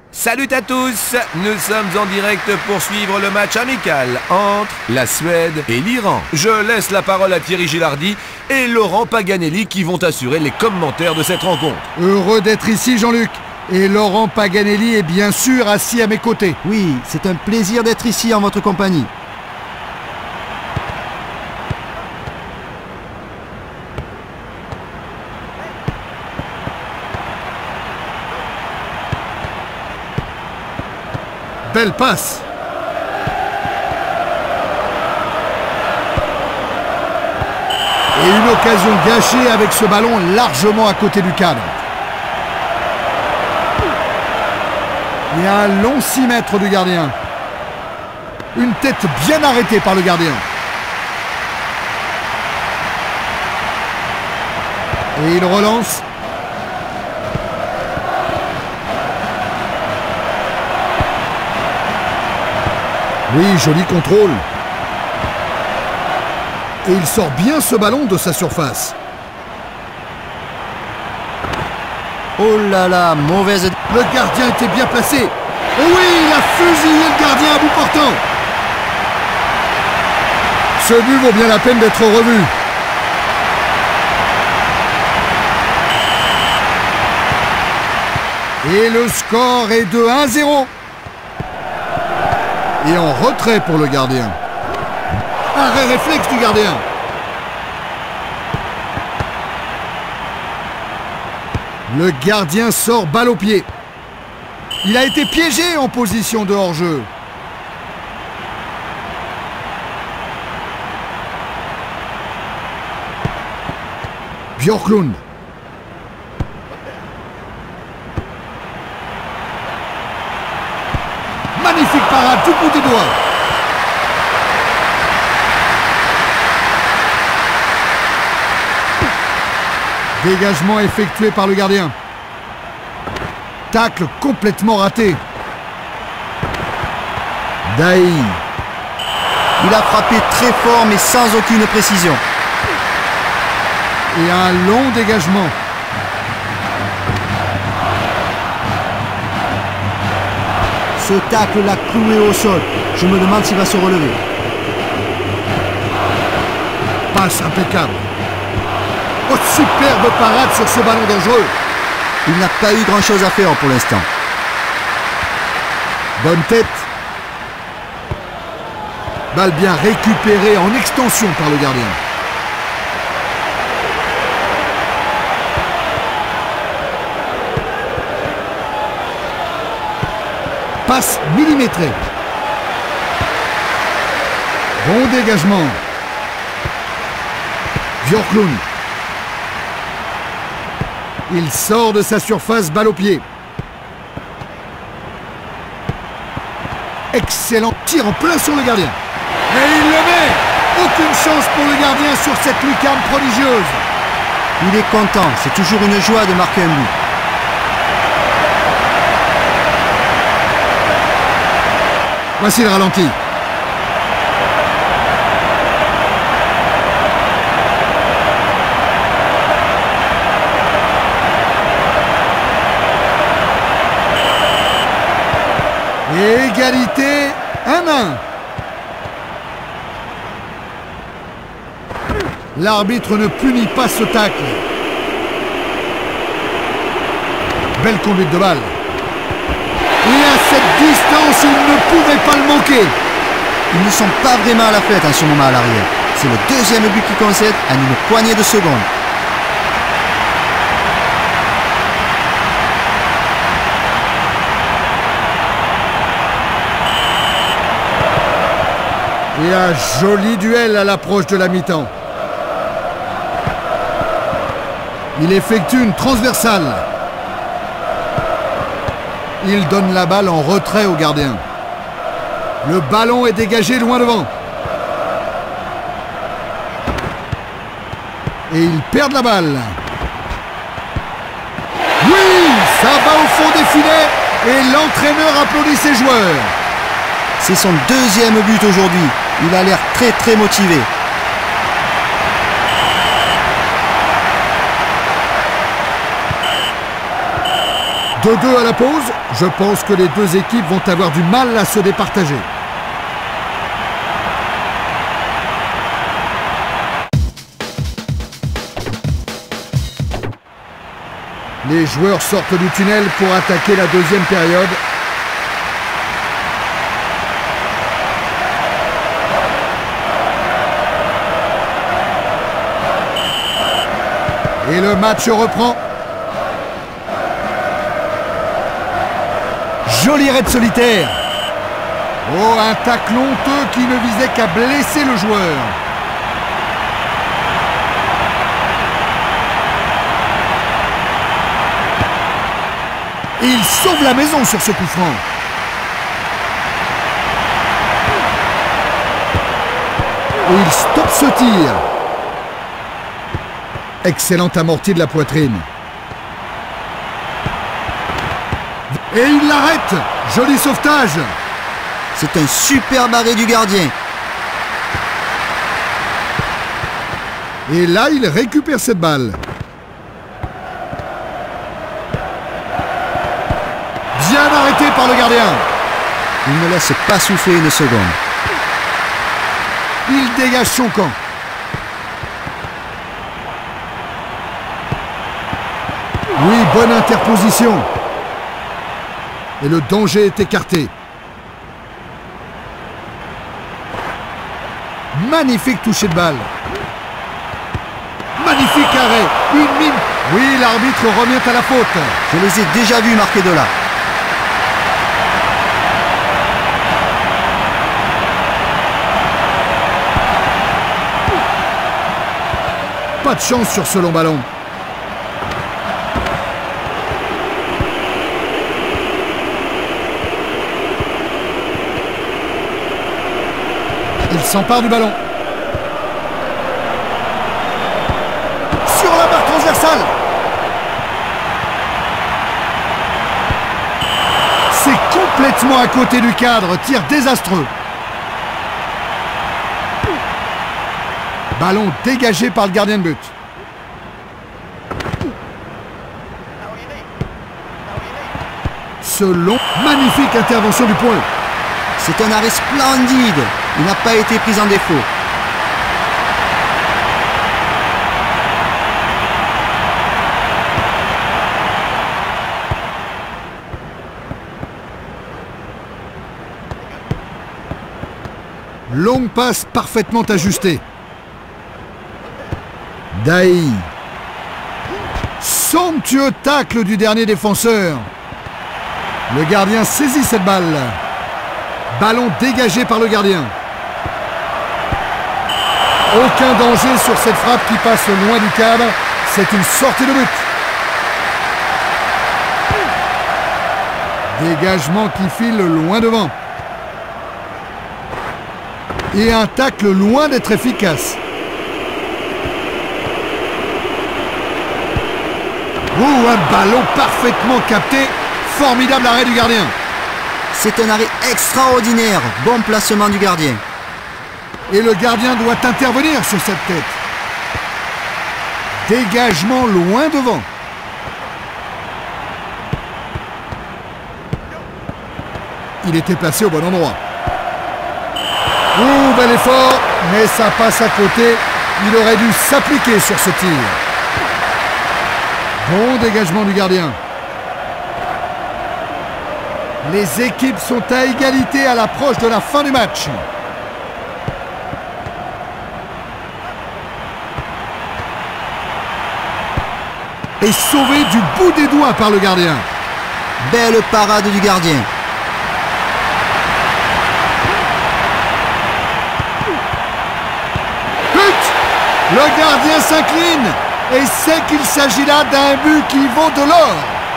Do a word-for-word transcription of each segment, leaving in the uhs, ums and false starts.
Salut à tous, nous sommes en direct pour suivre le match amical entre la Suède et l'Iran. Je laisse la parole à Thierry Gilardi et Laurent Paganelli qui vont assurer les commentaires de cette rencontre. Heureux d'être ici, Jean-Luc. Et Laurent Paganelli est bien sûr assis à mes côtés. Oui, c'est un plaisir d'être ici en votre compagnie. Belle passe. Et une occasion gâchée avec ce ballon largement à côté du cadre. Il y a un long six mètres du gardien. Une tête bien arrêtée par le gardien. Et il relance. Oui, joli contrôle. Et il sort bien ce ballon de sa surface. Oh là là, mauvaise... Le gardien était bien placé. Oh oui, il a fusillé le gardien à bout portant. Ce but vaut bien la peine d'être revu. Et le score est de un zéro. Et en retrait pour le gardien. Arrêt réflexe du gardien. Le gardien sort balle au pied. Il a été piégé en position de hors-jeu. Björklund. Magnifique parade du bout des doigts. Dégagement effectué par le gardien. Tacle complètement raté. Daï. Il a frappé très fort mais sans aucune précision. Et un long dégagement. Ce tacle l'a cloué au sol. Je me demande s'il va se relever. Passe impeccable. Oh, superbe parade sur ce ballon dangereux. Il n'a pas eu grand-chose à faire pour l'instant. Bonne tête. Balle bien récupérée en extension par le gardien. Passe millimétrée. Bon dégagement. Björklund. Il sort de sa surface, balle au pied. Excellent tir en plein sur le gardien. Et il le met. Aucune chance pour le gardien sur cette lucarne prodigieuse. Il est content. C'est toujours une joie de marquer un but. Voici le ralenti. Et égalité, un un. L'arbitre ne punit pas ce tacle. Belle conduite de balle. Et à cette distance, il ne pouvait pas le manquer. Ils ne sont pas vraiment à la fête en ce moment à l'arrière. C'est le deuxième but qu'ils concèdent en une poignée de secondes. Et un joli duel à l'approche de la mi-temps. Il effectue une transversale. Il donne la balle en retrait au gardien. Le ballon est dégagé loin devant. Et ils perdent la balle. Oui, ça va au fond des filets et l'entraîneur applaudit ses joueurs. C'est son deuxième but aujourd'hui. Il a l'air très très motivé. deux deux à la pause. Je pense que les deux équipes vont avoir du mal à se départager. Les joueurs sortent du tunnel pour attaquer la deuxième période. Et le match reprend. Joli raid solitaire. Oh, un tacle honteux qui ne visait qu'à blesser le joueur. Il sauve la maison sur ce coup franc. Et il stoppe ce tir. Excellente amortie de la poitrine. Et il l'arrête. Joli sauvetage. C'est un superbe arrêt du gardien. Et là, il récupère cette balle. Bien arrêté par le gardien. Il ne laisse pas souffler une seconde. Il dégage son camp. Oui, bonne interposition. Et le danger est écarté. Magnifique toucher de balle. Magnifique arrêt. Une mine. Oui, l'arbitre revient à la faute. Je les ai déjà vus marquer de là. Pas de chance sur ce long ballon. Il s'empare du ballon. Sur la barre transversale. C'est complètement à côté du cadre. Tir désastreux. Ballon dégagé par le gardien de but. Ce long, magnifique intervention du point. C'est un arrêt splendide. Il n'a pas été pris en défaut. Longue passe parfaitement ajustée. Daï. Somptueux tacle du dernier défenseur. Le gardien saisit cette balle. Ballon dégagé par le gardien. Aucun danger sur cette frappe qui passe loin du cadre. C'est une sortie de but. Dégagement qui file loin devant. Et un tacle loin d'être efficace. Ouh, un ballon parfaitement capté. Formidable arrêt du gardien. C'est un arrêt extraordinaire. Bon placement du gardien. Et le gardien doit intervenir sur cette tête. Dégagement loin devant. Il était placé au bon endroit. Ouh, bel effort, mais ça passe à côté. Il aurait dû s'appliquer sur ce tir. Bon dégagement du gardien. Les équipes sont à égalité à l'approche de la fin du match. Et sauvé du bout des doigts par le gardien. Belle parade du gardien. But! Le gardien s'incline et sait qu'il s'agit là d'un but qui vaut de l'or.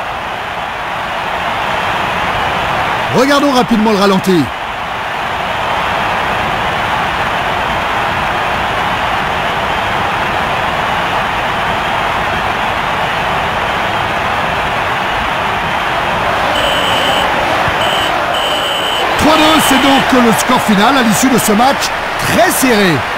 Regardons rapidement le ralenti. trois deux, c'est donc le score final à l'issue de ce match très serré.